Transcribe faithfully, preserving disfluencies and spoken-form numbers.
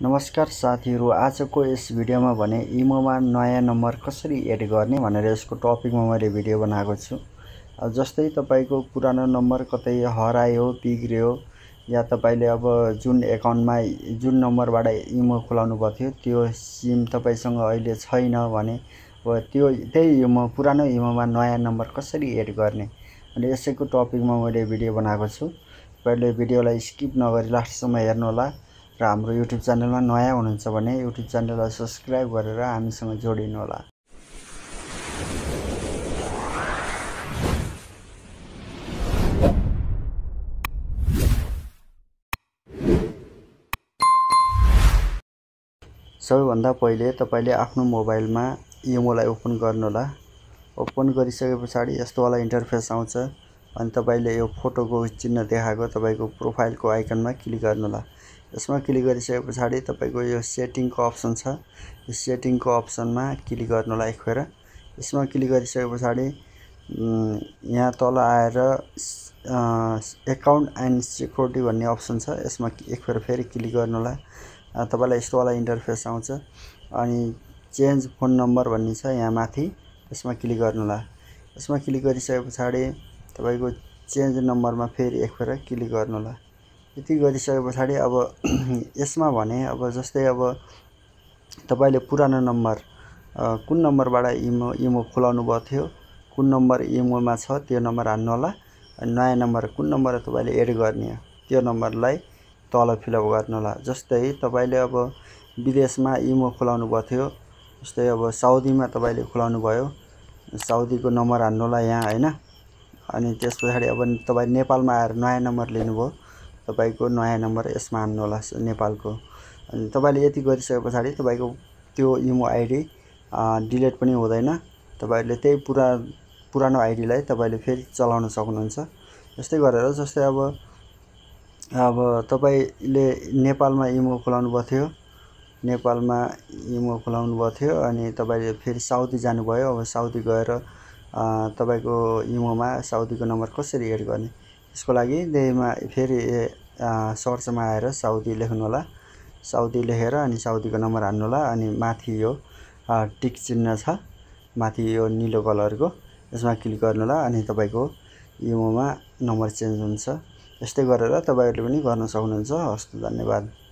नमस्कार साथीहरु, आजको यस भिडियोमा भने इमोमा नयाँ नम्बर कसरी एड गर्ने भनेर यसको टपिकमा मैले भिडियो बनाएको छु। जस्तै तपाईको पुरानो नम्बर कतै हरायो, बिग्रियो या तपाईले अब जुन एकाउन्टमा जुन नम्बरबाट इमो खोलाउनु भएको थियो त्यो सिम तपाईसँग अहिले छैन भने त्यो त्यही इमो पुरानो इमोमा नयाँ नम्बर कसरी एड गर्ने अनि यसैको टपिकमा मैले भिडियो बनाएको छु। तपाईले भिडियोलाई स्किप नगरी लास्टसम्म हेर्नु होला र हाम्रो युट्युब च्यानलमा नयाँ हुनुहुन्छ भने युट्युब च्यानललाई सब्स्क्राइब गरेर हामीसँग जोडिनु होला। सबैभन्दा पहिले तपाईले आफ्नो मोबाइलमा इमोलाई ओपन गर्नु होला। ओपन गरिसकेपछि यस्तो वाला इन्टरफेस आउँछ अनि तपाईले यो फोटोको चिन्ह देखाएको तपाईको प्रोफाइलको आइकनमा क्लिक गर्नु होला। यसमा क्लिक गरिसकेपछि तपाईको यो सेटिङको अप्सन छ, यो सेटिङको अप्सनमा क्लिक गर्नु होला एकखेर। यसमा क्लिक गरिसकेपछि यहाँ तल आएर अकाउन्ट एन्ड सिक्युरिटी भन्ने अप्सन छ, यसमा एकखेर फेरि क्लिक गर्नु होला। तपाईलाई यस्तो वाला इन्टरफेस आउँछ अनि चेन्ज फोन नम्बर भन्ने छ यहाँ माथि, यसमा क्लिक गर्नु होला। यसमा क्लिक गरिसकेपछि तपाईको चेन्ज नम्बरमा फेरि एकखेर क्लिक गर्नु होला। यति गरिसकेपछि अब यसमा भने अब जस्तै अब तपाईले पुरानो नम्बर कुन नम्बरबाट इमो इमो खोलाउनु भएको थियो, कुन नम्बर इमोमा छ त्यो नम्बर हान्नु होला। अनि नयाँ नम्बर कुन नम्बर तपाईले एड गर्ने हो त्यो नम्बरलाई तल फिलअप गर्नु होला। जस्तै तपाईले अब विदेशमा इमो खोलाउनु भएको थियो, जस्तै अब साउदीमा तपाईले खोलाउनु भयो, साउदीको नम्बर हान्नु होला यहाँ हैन। अनि त्यसपछि अब तपाई नेपालमा आएर नयाँ नम्बर लिनुभयो, तपाईको नयाँ नम्बर यसमा हान्नु होला नेपालको। अनि तपाईले यति गरिसकेपछि तपाईको त्यो इमो आइडी डिलिट पनि हुँदैन। तपाईले त्यही पुरा पुरानो आइडीलाई तपाईले फेरि चलाउन सक्नुहुन्छ। यस्तै गरेर जस्तै अब अब तपाईले नेपालमा इमो खोलाउनु भएको थियो, नेपालमा इमो खोलाउनु भएको थियो अनि तपाईले फेरि साउदी जानुभयो। अब साउदी गएर तपाईको इमोमा साउदीको नम्बर कसरी एड गर्ने यसको लागि त्यहीमा फेरि सर्चमा आएर साउदी लेख्नु होला। साउदी लेखेर अनि साउदीको नम्बर हान्नु होला। अनि माथि यो टिक चिन्ह छ माथि यो निलो कलरको, यसमा क्लिक गर्नु होला अनि तपाईको इमोमा नम्बर चेन्ज हुन्छ। यस्तै गरेर तपाईहरुले पनि गर्न सक्नुहुन्छ। हस्, धन्यवाद।